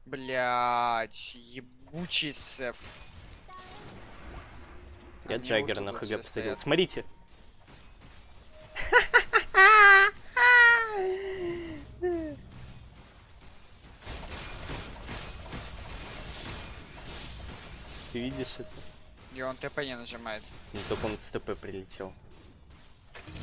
Блять, ебучий сеф. Я Они Джаггера вот на тут ХГ все посадил. стоят. Смотрите. Ты видишь это? И он ТП не нажимает. Ну, только он с ТП прилетел.